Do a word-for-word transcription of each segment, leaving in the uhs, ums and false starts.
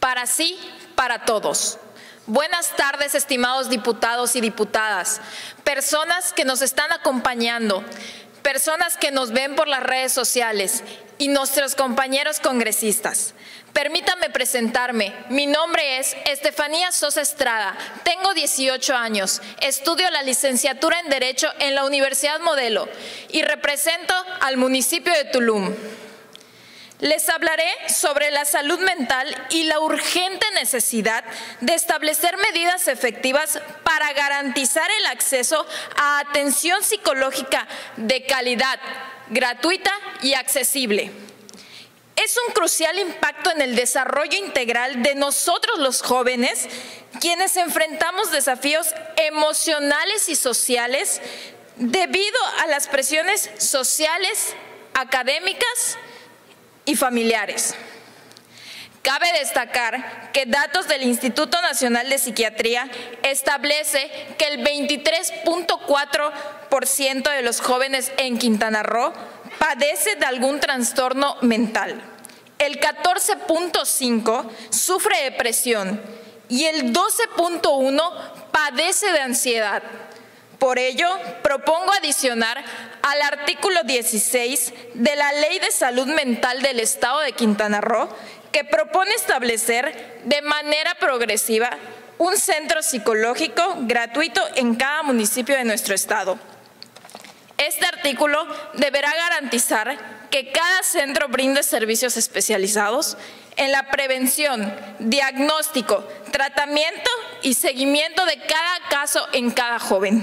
para sí, para todos. Buenas tardes, estimados diputados y diputadas, personas que nos están acompañando, personas que nos ven por las redes sociales y nuestros compañeros congresistas. Permítanme presentarme. Mi nombre es Estefanía Sosa Estrada, tengo dieciocho años, estudio la licenciatura en Derecho en la Universidad Modelo y represento al municipio de Tulum. Les hablaré sobre la salud mental y la urgente necesidad de establecer medidas efectivas para garantizar el acceso a atención psicológica de calidad, gratuita y accesible. Es un crucial impacto en el desarrollo integral de nosotros los jóvenes, quienes enfrentamos desafíos emocionales y sociales debido a las presiones sociales, académicas y familiares. Cabe destacar que datos del Instituto Nacional de Psiquiatría establece que el veintitrés punto cuatro por ciento de los jóvenes en Quintana Roo padece de algún trastorno mental, el catorce punto cinco por ciento sufre depresión y el doce punto uno por ciento padece de ansiedad. Por ello, propongo adicionar al artículo dieciséis de la Ley de Salud Mental del Estado de Quintana Roo, que propone establecer de manera progresiva un centro psicológico gratuito en cada municipio de nuestro estado. Este artículo deberá garantizar que cada centro brinde servicios especializados en la prevención, diagnóstico, tratamiento y seguimiento de cada caso en cada joven.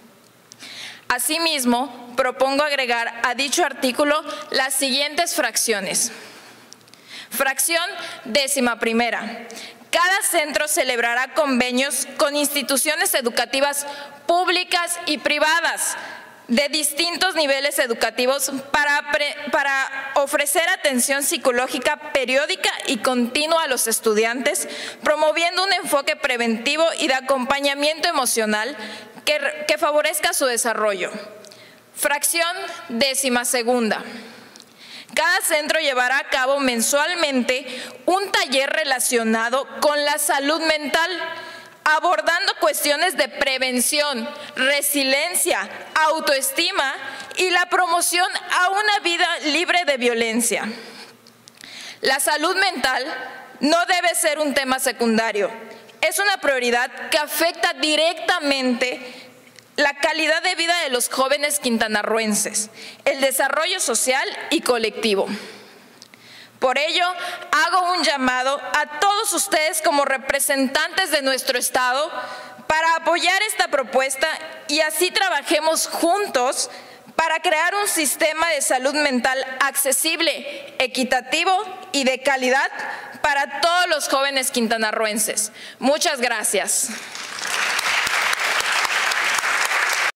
Asimismo, propongo agregar a dicho artículo las siguientes fracciones. Fracción décima primera. Cada centro celebrará convenios con instituciones educativas públicas y privadas de distintos niveles educativos para, para ofrecer atención psicológica periódica y continua a los estudiantes, promoviendo un enfoque preventivo y de acompañamiento emocional que, que favorezca su desarrollo. Fracción décima segunda. Cada centro llevará a cabo mensualmente un taller relacionado con la salud mental, abordando cuestiones de prevención, resiliencia, autoestima y la promoción a una vida libre de violencia. La salud mental no debe ser un tema secundario, es una prioridad que afecta directamente la calidad de vida de los jóvenes quintanarroenses, el desarrollo social y colectivo. Por ello, hago un llamado a todos ustedes como representantes de nuestro estado para apoyar esta propuesta y así trabajemos juntos para crear un sistema de salud mental accesible, equitativo y de calidad para todos los jóvenes quintanarroenses. Muchas gracias.